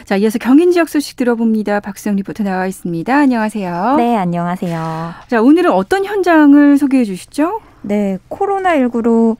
자, 이어서 경인 지역 소식 들어봅니다. 박수영 리포터 나와 있습니다. 안녕하세요. 네, 안녕하세요. 자, 오늘은 어떤 현장을 소개해 주시죠? 네, 코로나19로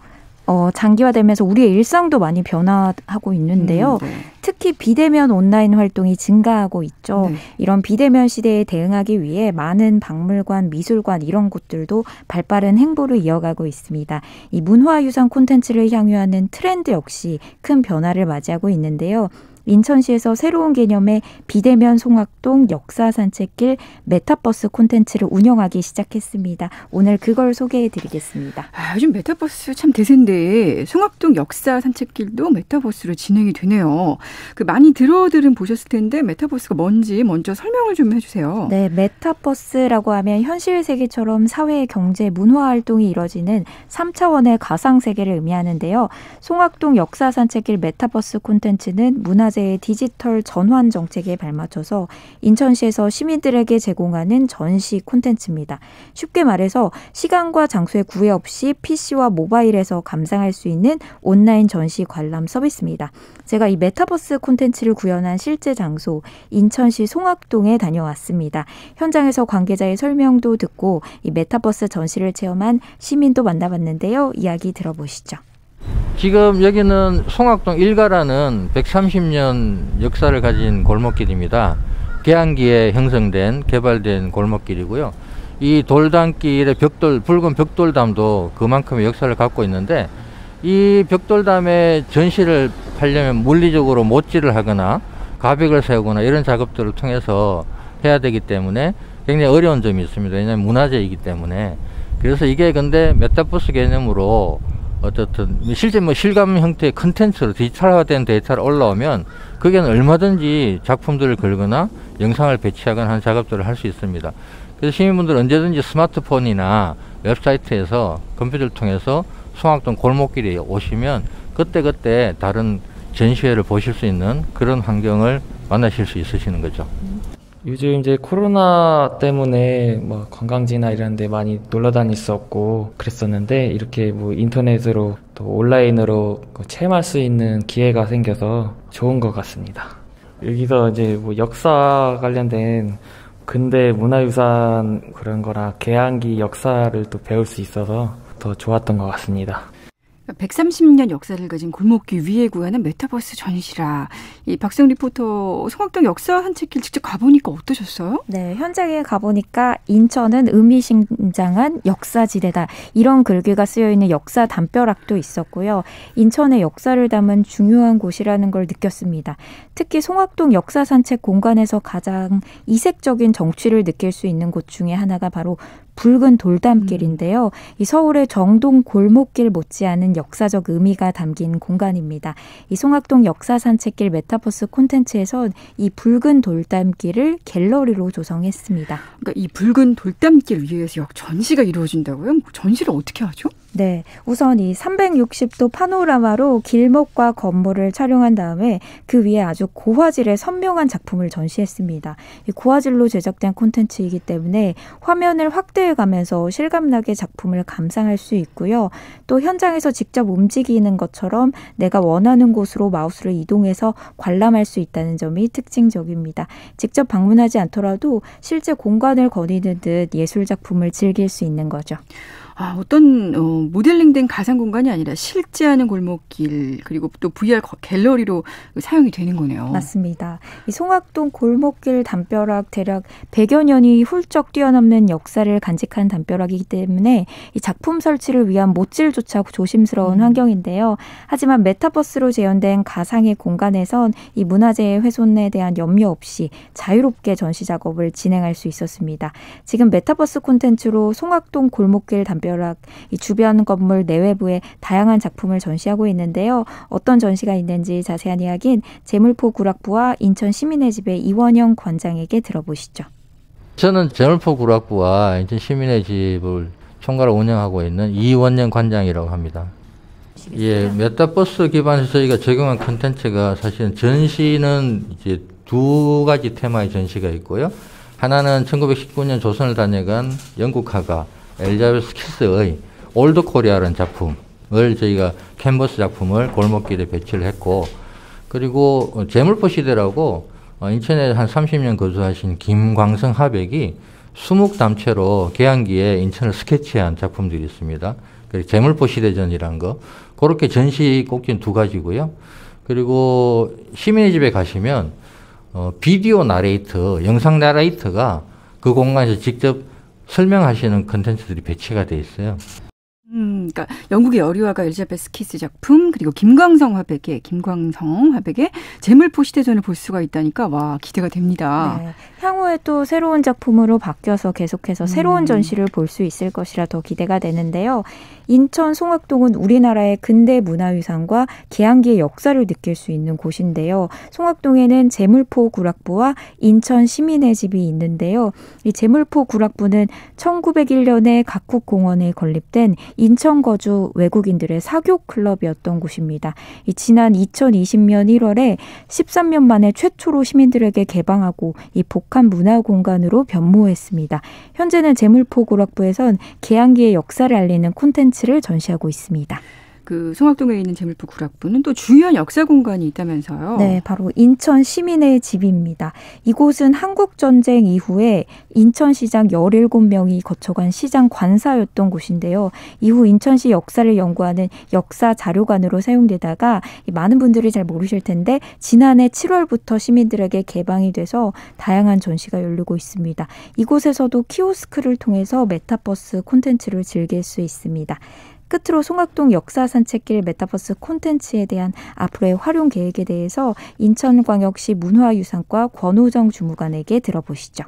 장기화되면서 우리의 일상도 많이 변화하고 있는데요. 네. 특히 비대면 온라인 활동이 증가하고 있죠. 네. 이런 비대면 시대에 대응하기 위해 많은 박물관, 미술관 이런 곳들도 발빠른 행보를 이어가고 있습니다. 이 문화유산 콘텐츠를 향유하는 트렌드 역시 큰 변화를 맞이하고 있는데요. 인천시에서 새로운 개념의 비대면 송악동 역사 산책길 메타버스 콘텐츠를 운영하기 시작했습니다. 오늘 그걸 소개해 드리겠습니다. 요즘 메타버스 참 대세인데 송악동 역사 산책길도 메타버스로 진행이 되네요. 많이 들어들은 보셨을 텐데 메타버스가 뭔지 먼저 설명을 좀 해주세요. 네, 메타버스라고 하면 현실 세계처럼 사회, 경제, 문화 활동이 이뤄지는 3차원의 가상 세계를 의미하는데요. 송악동 역사 산책길 메타버스 콘텐츠는 문화재 디지털 전환 정책에 발맞춰서 인천시에서 시민들에게 제공하는 전시 콘텐츠입니다. 쉽게 말해서 시간과 장소에 구애 없이 PC와 모바일에서 감상할 수 있는 온라인 전시 관람 서비스입니다. 제가 이 메타버스 콘텐츠를 구현한 실제 장소 인천시 송악동에 다녀왔습니다. 현장에서 관계자의 설명도 듣고 이 메타버스 전시를 체험한 시민도 만나봤는데요. 이야기 들어보시죠. 지금 여기는 송악동 1가라는 130년 역사를 가진 골목길입니다. 개항기에 형성된 개발된 골목길이고요. 이 돌담길의 붉은 벽돌담도 그만큼의 역사를 갖고 있는데 이 벽돌담에 전시를 하려면 물리적으로 못질을 하거나 가벽을 세우거나 이런 작업들을 통해서 해야 되기 때문에 굉장히 어려운 점이 있습니다. 왜냐하면 문화재이기 때문에. 그래서 이게 근데 메타버스 개념으로 어떻든 실제 실감 형태의 컨텐츠로 디지털화된 데이터를 올라오면 거기에는 얼마든지 작품들을 걸거나 영상을 배치하거나 하는 작업들을 할 수 있습니다. 그래서 시민분들은 언제든지 스마트폰이나 웹사이트에서 컴퓨터를 통해서 송악동 골목길에 오시면 그때그때 다른 전시회를 보실 수 있는 그런 환경을 만나실 수 있으시는 거죠. 요즘 이제 코로나 때문에 관광지나 이런 데 많이 놀러 다닐 수 없고 그랬었는데 이렇게 인터넷으로 또 온라인으로 체험할 수 있는 기회가 생겨서 좋은 것 같습니다. 여기서 이제 역사 관련된 근대 문화유산 그런 거나 개항기 역사를 또 배울 수 있어서 더 좋았던 것 같습니다. 130년 역사를 가진 골목길 위에 구하는 메타버스 전시라. 이 박수영 리포터 송악동 역사 산책길 직접 가보니까 어떠셨어요? 네, 현장에 가보니까 인천은 의미심장한 역사지대다. 이런 글귀가 쓰여있는 역사 담벼락도 있었고요. 인천의 역사를 담은 중요한 곳이라는 걸 느꼈습니다. 특히 송악동 역사 산책 공간에서 가장 이색적인 정취를 느낄 수 있는 곳 중에 하나가 바로 붉은 돌담길인데요. 이 서울의 정동 골목길 못지않은 역사적 의미가 담긴 공간입니다. 이 송악동 역사 산책길 메타버스 콘텐츠에선 이 붉은 돌담길을 갤러리로 조성했습니다. 그러니까 이 붉은 돌담길 위에서 전시가 이루어진다고요? 전시를 어떻게 하죠? 네, 우선 이 360도 파노라마로 길목과 건물을 촬영한 다음에 그 위에 아주 고화질의 선명한 작품을 전시했습니다. 이 고화질로 제작된 콘텐츠이기 때문에 화면을 확대해가면서 실감나게 작품을 감상할 수 있고요. 또 현장에서 직접 움직이는 것처럼 내가 원하는 곳으로 마우스를 이동해서 관람할 수 있다는 점이 특징적입니다. 직접 방문하지 않더라도 실제 공간을 거니는 듯 예술 작품을 즐길 수 있는 거죠. 어떤 모델링된 가상 공간이 아니라 실제 하는 골목길 그리고 또 VR 갤러리로 사용이 되는 거네요. 맞습니다. 이 송악동 골목길 담벼락 대략 100여 년이 훌쩍 뛰어넘는 역사를 간직한 담벼락이기 때문에 이 작품 설치를 위한 못질조차 조심스러운 환경인데요. 하지만 메타버스로 재현된 가상의 공간에선 이 문화재의 훼손에 대한 염려 없이 자유롭게 전시 작업을 진행할 수 있었습니다. 지금 메타버스 콘텐츠로 송악동 골목길 담벼락 이 주변 건물 내외부에 다양한 작품을 전시하고 있는데요. 어떤 전시가 있는지 자세한 이야기는 재물포 구락부와 인천 시민의 집의 이원영 관장에게 들어보시죠. 저는 재물포 구락부와 인천 시민의 집을 총괄 운영하고 있는 이원영 관장이라고 합니다. 예, 메타버스 기반에서 저희가 적용한 콘텐츠가 사실은 전시는 이제 두 가지 테마의 전시가 있고요. 하나는 1919년 조선을 다녀간 영국 화가 엘자베스 키스의 올드 코리아라는 작품을 저희가 캔버스 작품을 골목길에 배치를 했고, 그리고 재물포 시대라고 인천에 한 30년 거주하신 김광성 화백이 수묵담채로 개항기에 인천을 스케치한 작품들이 있습니다. 그리고 재물포 시대전이란 거, 그렇게 전시 꼭지는 두 가지고요. 그리고 시민의 집에 가시면 비디오 나레이터, 영상 나레이터가 그 공간에서 직접 설명하시는 컨텐츠들이 배치가 돼 있어요. 그러니까 영국의 여리와가 엘리자베스 키스 작품, 그리고 김광성 화백의 재물포 시대전을 볼 수가 있다니까 와, 기대가 됩니다. 네, 향후에 또 새로운 작품으로 바뀌어서 계속해서 새로운 전시를 볼 수 있을 것이라 더 기대가 되는데요. 인천 송악동은 우리나라의 근대 문화유산과 개항기의 역사를 느낄 수 있는 곳인데요. 송악동에는 재물포 구락부와 인천 시민의 집이 있는데요. 이 재물포 구락부는 1901년에 각국공원에 건립된 인천 거주 외국인들의 사교 클럽이었던 곳입니다. 지난 2020년 1월에 13년 만에 최초로 시민들에게 개방하고 이 복합 문화 공간으로 변모했습니다. 현재는 재물포 구락부에선 개항기의 역사를 알리는 콘텐츠를 전시하고 있습니다. 그 송악동에 있는 재물포 구락부는 또 중요한 역사 공간이 있다면서요. 네, 바로 인천 시민의 집입니다. 이곳은 한국전쟁 이후에 인천시장 17명이 거쳐간 시장 관사였던 곳인데요. 이후 인천시 역사를 연구하는 역사 자료관으로 사용되다가 많은 분들이 잘 모르실 텐데 지난해 7월부터 시민들에게 개방이 돼서 다양한 전시가 열리고 있습니다. 이곳에서도 키오스크를 통해서 메타버스 콘텐츠를 즐길 수 있습니다. 끝으로 송악동 역사 산책길 메타버스 콘텐츠에 대한 앞으로의 활용 계획에 대해서 인천광역시 문화유산과 권호정 주무관에게 들어보시죠.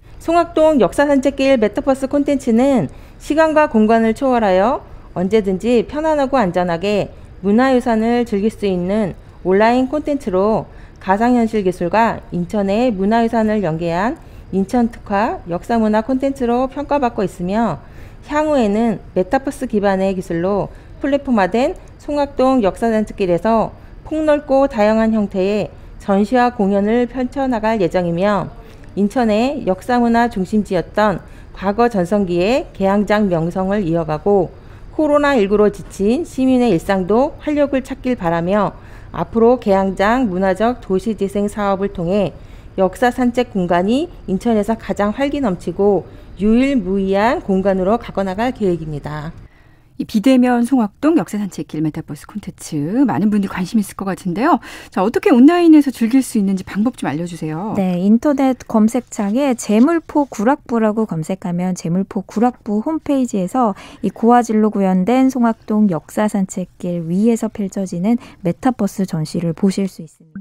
송악동 역사 산책길 메타버스 콘텐츠는 시간과 공간을 초월하여 언제든지 편안하고 안전하게 문화유산을 즐길 수 있는 온라인 콘텐츠로 가상현실 기술과 인천의 문화유산을 연계한 인천특화 역사문화 콘텐츠로 평가받고 있으며 향후에는 메타버스 기반의 기술로 플랫폼화된 송악동 역사산책길에서 폭넓고 다양한 형태의 전시와 공연을 펼쳐나갈 예정이며 인천의 역사문화 중심지였던 과거 전성기의 개항장 명성을 이어가고 코로나19로 지친 시민의 일상도 활력을 찾길 바라며 앞으로 개항장 문화적 도시재생 사업을 통해 역사 산책 공간이 인천에서 가장 활기 넘치고 유일무이한 공간으로 가꿔나갈 계획입니다. 이 비대면 송악동 역사 산책길 메타버스 콘텐츠 많은 분들이 관심 있을 것 같은데요. 자, 어떻게 온라인에서 즐길 수 있는지 방법 좀 알려주세요. 네, 인터넷 검색창에 재물포 구락부라고 검색하면 재물포 구락부 홈페이지에서 이 고화질로 구현된 송악동 역사 산책길 위에서 펼쳐지는 메타버스 전시를 보실 수 있습니다.